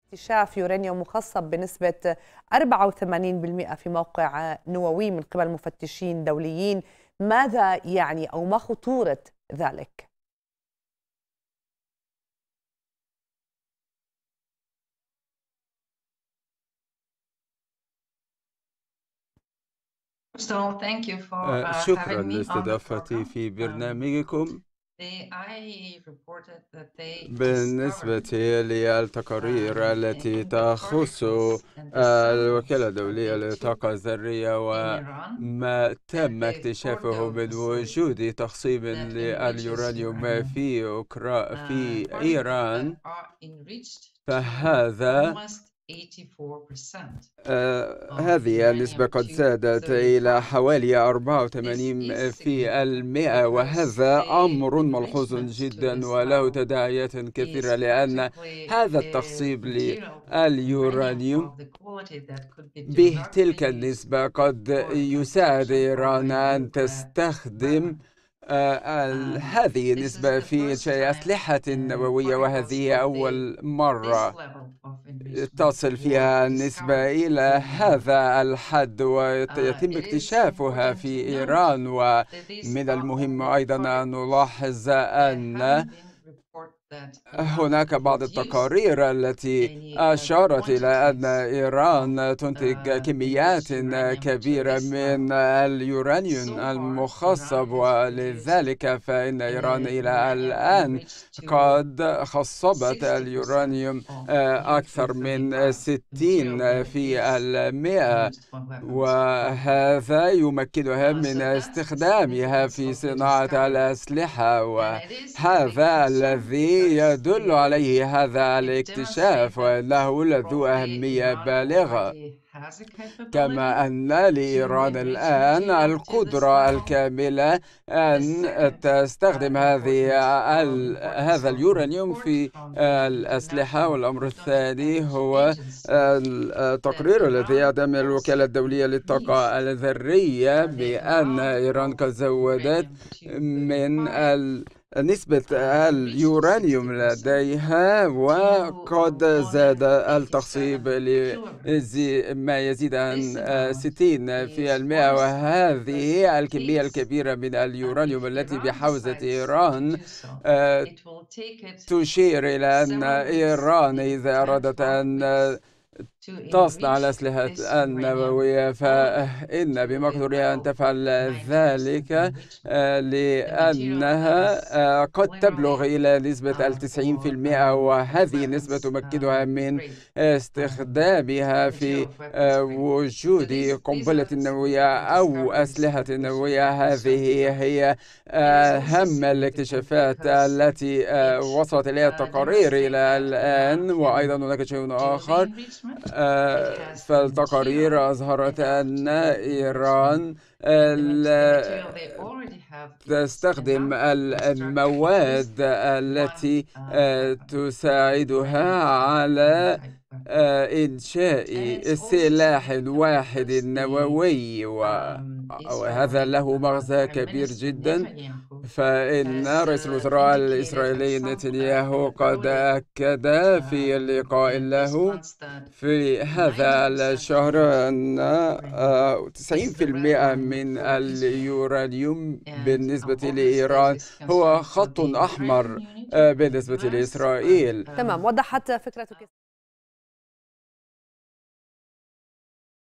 اكتشاف يورانيوم مخصب بنسبة 84% في موقع نووي من قبل مفتشين دوليين. ماذا يعني أو ما خطورة ذلك؟ شكرا لاستضافتي في برنامجكم. بالنسبة للتقارير التي تخص الوكالة الدولية للطاقة الذرية وما تم اكتشافه من وجود تخصيب لليورانيوم في إيران، فهذا هذه النسبة قد زادت إلى حوالي 84%، وهذا أمر ملحوظ جدا وله تداعيات كثيرة، لأن هذا التخصيب لليورانيوم بتلك النسبة قد يساعد إيران أن تستخدم هذه النسبة في إنشاء أسلحة نووية، وهذه أول مرة تصل فيها النسبة إلى هذا الحد ويتم اكتشافها في إيران. ومن المهم أيضا أن نلاحظ أن هناك بعض التقارير التي أشارت إلى أن إيران تنتج كميات كبيرة من اليورانيوم المخصب، ولذلك فإن إيران إلى الآن قد خصبت اليورانيوم أكثر من 60%، وهذا يمكنها من استخدامها في صناعة الأسلحة، وهذا الذي يدل عليه هذا الاكتشاف وأنه ذو أهمية بالغة. كما أن لإيران الآن القدرة الكاملة أن تستخدم هذا اليورانيوم في الأسلحة. والأمر الثاني هو التقرير الذي يعتمد الوكالة الدولية للطاقة الذرية بأن إيران قد زودت من نسبة اليورانيوم لديها، وقد زاد التخصيب ما يزيد عن 60%، وهذه الكمية الكبيرة من اليورانيوم التي بحوزة إيران تشير إلى أن إيران إذا أرادت أن تصنع الأسلحة النووية فإن بمقدورها أن تفعل ذلك، لأنها قد تبلغ إلى نسبة 90%، وهذه النسبة تمكنها من استخدامها في وجود قنبلة نووية أو أسلحة نووية. هذه هي أهم الاكتشافات التي وصلت إليها التقارير إلى الآن. وأيضا هناك شيء آخر، فالتقارير أظهرت أن إيران تستخدم المواد التي تساعدها على إنشاء سلاح واحد نووي، وهذا له مغزى كبير جدا. فإن رئيس الوزراء الإسرائيلي نتنياهو قد أكد في اللقاء له في هذا الشهر أن 90% من اليورانيوم بالنسبة لإيران هو خط أحمر بالنسبة لإسرائيل. تمام، وضحت فكرتك.